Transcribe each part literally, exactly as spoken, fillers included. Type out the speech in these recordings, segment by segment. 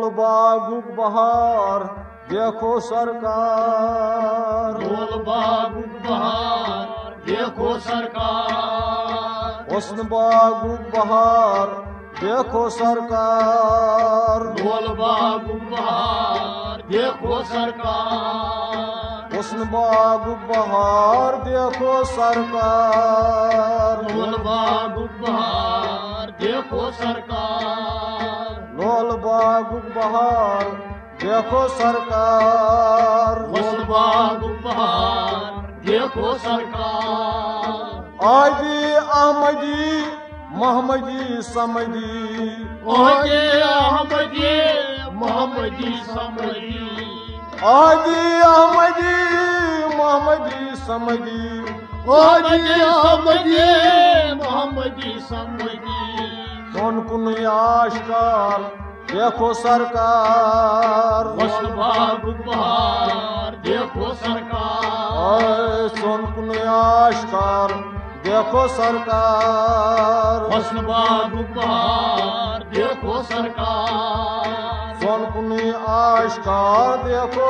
लोल बागुक बहार देखो सरकार, लोल बागुक बहार देखो सरकार, हुस्न बागुक बहार देखो सरकार, लोल बागुक बहार देखो सरकार, हुस्न बागुक बहार देखो सरकार, लोल बागुक बहार देखो सरकार, लोल बागुक बहार देखो सरकार, लोल बागुक बहार देखो सरकार। आदि अहमदी मोहम्मदी समदी, आदि अहमदी मोहम्मदी समदी, आदि अहमदी मोहम्मदी समदी, आदि अहमदी मोहम्मदी समदी, सोन कुन आशकार देखो सरकार, हुस्न बागुक बहार देखो सरकार, सोन कुन आशकार देखो सरकार, हुस्न बागुक बहार देखो सरकार, सोन कुन आशकार देखो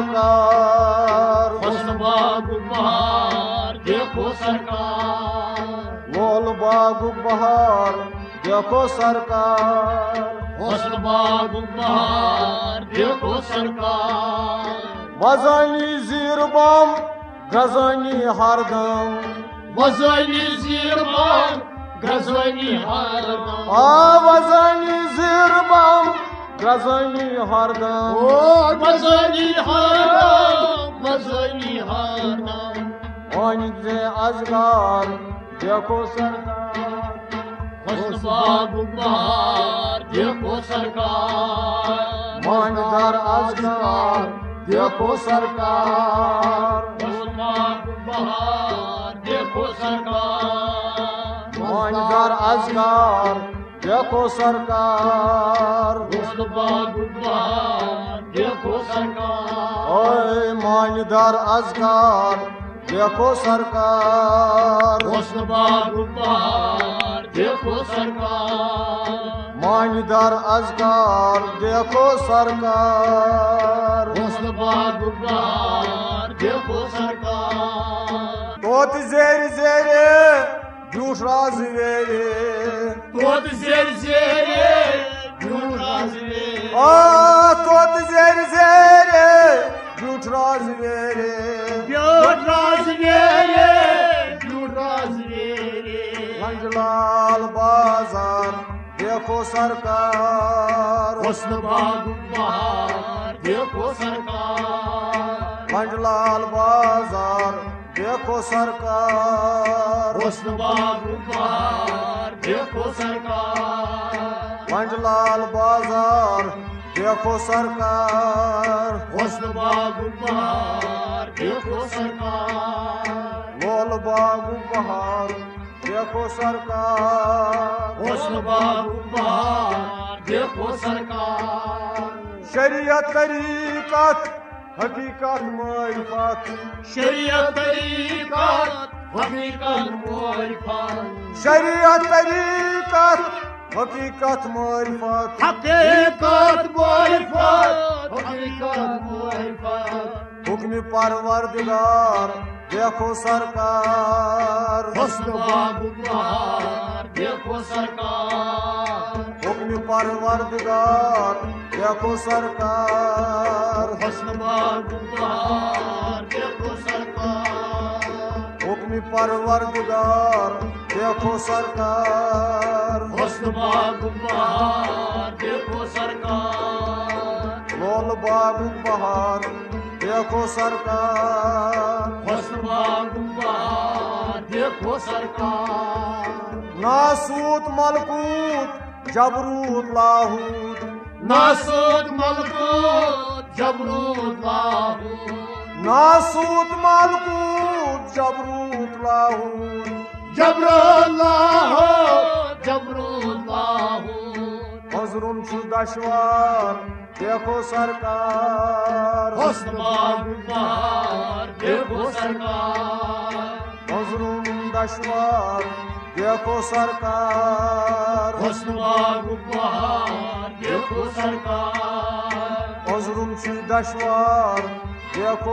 सरकार, हुस्न बागुक बहार देखो सरकार, लोल बागुक बहार देखो सरकार, हुस्न बागुक बहार देखो सरकार। वजानी जीरबम गजानी हरदम, वज़नी ज़ीरबम गज़नी हरदम, आ वजानी जीरबम गजानी हरदम, वज़नी हरदम, वज़नी हरदम, जे अजगार देखो सरकार, हुस्न बागुक बहार देखो सरकार, मानदार अजगार देखो सरकार, हुस्न बागुक बहार देखो सरकार, मानदार अजगार देखो सरकार, हुस्न बागुक बहार देखो सरकार, ओए मानदार अजगार देखो सरकार, हुस्न बागुक बहार देखो सरकार, मानदार अजगार देखो सरकार, हुस्न बागुक बहार देखो सरकार, तोत जेर जेरे झूठ राज वेरे, तोत ज़ेर ज़ेरे झूठ राज वेरे, आ तोत जेर जेरे झूठ राज वेरे, झूठ राज वेरे, झूठ राज वेरे, मंजलाल बाजार देखो सरकार, हुस्न बागुक बहार देखो सरकार, मंजलाल बाजार देखो सरकार, हुस्न बागुक बहार देखो सरकार, मंजलाल बाजार देखो सरकार, हुस्न बागुक बहार देखो सरकार, लोल बागुक बहार देखो सरकार, हुस्न बागुक बहार देखो सरकार, शरीयत तरीकत हकीकत मारिफत, शरीयत तरीकत हकीकत मारिफत, शरीयत तरीकत हकीकत मारिफत, हकीकत मारिफत, हकीकत मारिफत, हुक्म परवरदिगार देखो सरकार, हुस्न बागुक बहार देखो सरकार, हुक्म परवरदिगार देखो सरकार, हुस्न बागुक बहार देखो सरकार, हुक्म परवरदिगार देखो सरकार, हुस्न बागुक बहार देखो सरकार, लोल बागुक बहार देखो सरकार, हुस्न बागुक बहार देखो सरकार, नासूत मलकूत जबरूत लाहूत, नासूत मलकूत जबरूत लाहूत, नासूत मलकूत जबरूत लाहूत, जबरूत लाहूत, जबरूत लाहूत, हजरुम छु दशवार देखो सरकार, हुस्न बागुक बहार देखो सरकार, हजरुम दशवार देखो सरकार, हुस्न बागुक बहार देखो सरकार, Ozrum çi daşvar देखो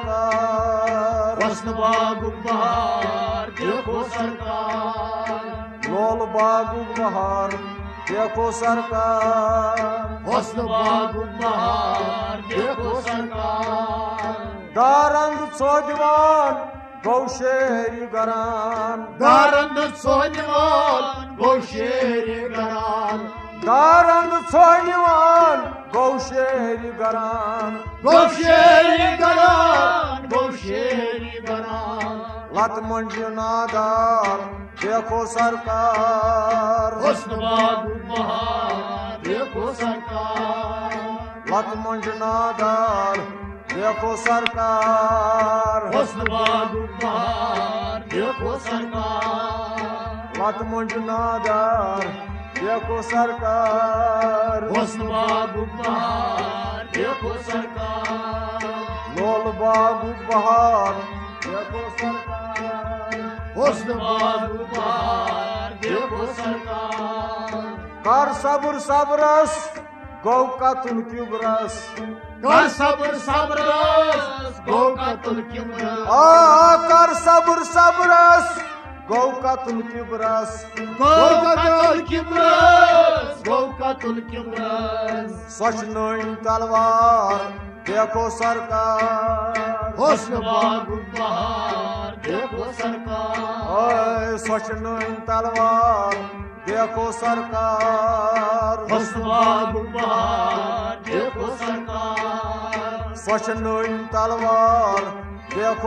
सरकार हुस्न बागुक बहार देखो सरकार लोल बागुक बहार देखो सरकार हुस्न बागुक बहार देखो सरकार दारंद सोजवान गौशेरी गरान दारंद सोजवान गौशेरी गरान दारंद सोजवान गौशेरी गरान गौशेरी गरान गौशेरी गरान लत मंजू नादार देखो सरकार हुस्न बागुक बहार देखो सरकार लत मंजू नादार देखो सरकार हुस्न बागुक बहार देखो सरकार लत मंजू नादार देखो सरकार हुस्न बागुक बहार देखो सरकार लोल बागुक बहार देखो सरकार हुस्न बागुक बहार देखो सरकार कर सब्र सब्रस गौ का तुल क्यूबरस कर सब्र सब्रस गौ का तुल क्यूबरस आ कर सब्र सब्रस गौ का तुल क्यूबरस गौ का तुल क्यूबरस गौ का तुल क्यूबरस स्वच्छ नई तलवार देखो सरकार हुस्न बागुक बहार देखो सरकार ओए स्वच्छ नई तलवार देखो सरकार हुस्न बागुक बहार देखो सरकार स्वच्छ नई तलवार देखो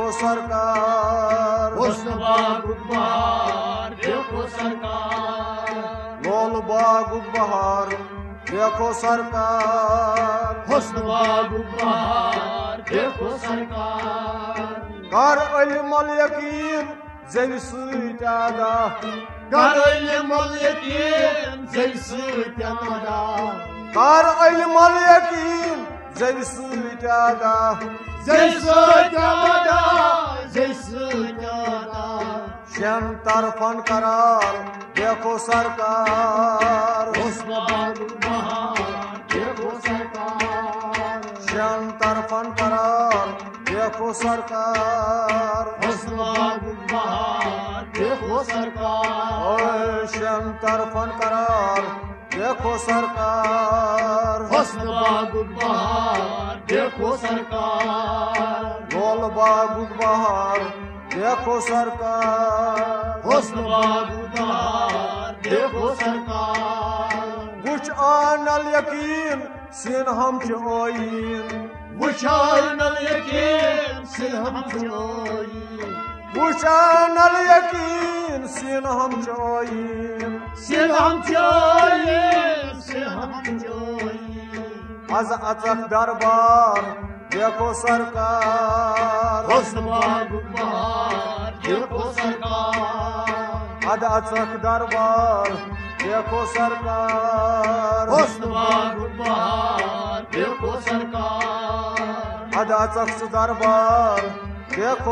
सरकार हुस्न बागुक बहार देखो सरकार लोल बागुक बहार देखो सरकार हुस्न बागुक बहार देखो सरकार कर इल्मुल यकीन जेल सुइतादा कर इल्मुल यकीन जेल सुइतादा कर इल्मुल यकीन जेल सुइतादा जेल सुइतादा जेल सुइतादा शम तरफन करार देखो सरकार हुस्न बागुक बहार देखो सरकार शम तरफन करार देखो सरकार हुस्न बागुक बहार देखो सरकार ओए शम तरफन करार देखो सरकार हुस्न बागुक बहार देखो सरकार लोल बागुक बहार देखो सरकार हुस्न बागुक बहार देखो सरकार कुछ आनल यकीन सिन हम चोइन वुशानल यकीन से हम जोई कुछ आनल यकीन सिन हम चोइन से हम जोई से हम जोई अज अचक दरबार देखो सरकार हुस्न बागुक बहार देखो सरकार अद अचक दरबार देखो सरकार हुस्न बागुक बहार देखो सरकार अद अचक दरबार देखो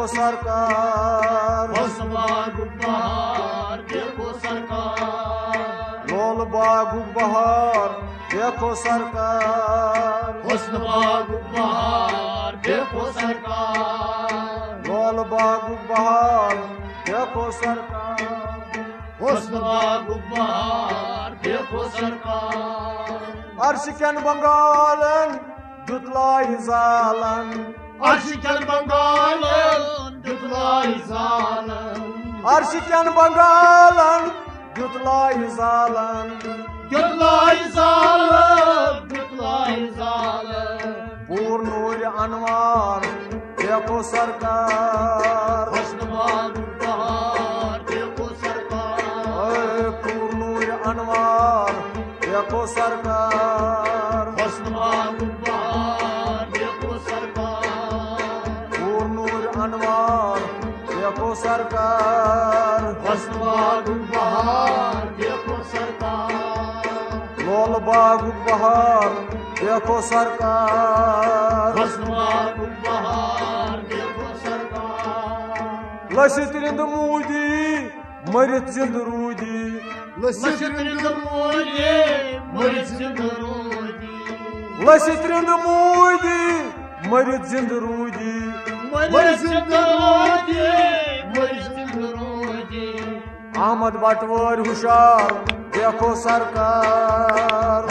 सरकार हुस्न बागुक बहार देखो सरकार लोल बागुक बहार देखो सरकार हुस्न बागुक बहार देखो सरकार लोल बागुक बहार देखो सरकार हुस्न बागुक बहार देखो सरकार अर्शिकन बंगालन दुतलाई जालन अर्शिकन बंगालन दुतलाई जालन अर्शिकन बंगालन दुतलाई जालन दुतलाई जालन दुतलाई जालन पूर्णूर अनवार देखो सरकार हुस्न बागुक बहार देखो सरकार ओए पूर्णूर अनवार देखो सरकार हुस्न बागुक बहार देखो सरकार पूर्णूर अनवार देखो सरकार हुस्न बागुक बहार देखो सरकार लोल बागुक बहार देखो सरकार हुस्न बागुक बहार देखो सरकार लशित रिंद मूदी मरित जिंद रूदी लशित रिंद मूदी मरित जिंद रूदी लसित रिंद मूदी मरित जिंद रूदी मरित जिंद रूदी मरित जिंद रूदी अहमद बटवर हुशार देखो सरकार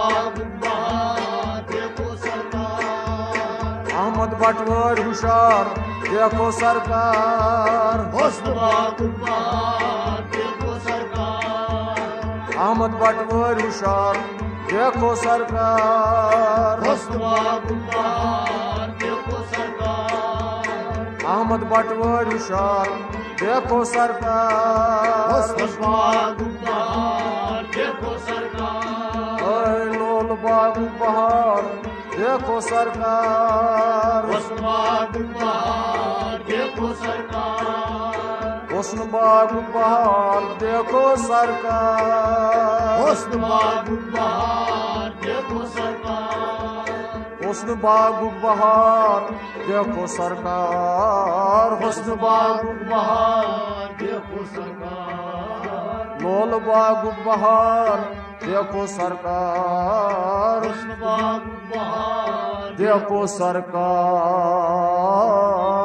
देखो सरकार अहमद बटवर हुशार देखो सरकार देखो सरकार अहमद बटवर हुशार देखो सरकार देखो सरकार अहमद बटवर हुशार देखो सरकार देखो सरकार ओए लोल बाग बहार देखो सरकार देखो सरकार हुस्न बाग बहार देखो सरकार हुस्न बाग देखो सरकार हुस्न बाग बहार देखो सरकार हुस्न बाग देखो सरकार लोल बाग बहार देखो सरकार हुस्न बाग देखो सरकार।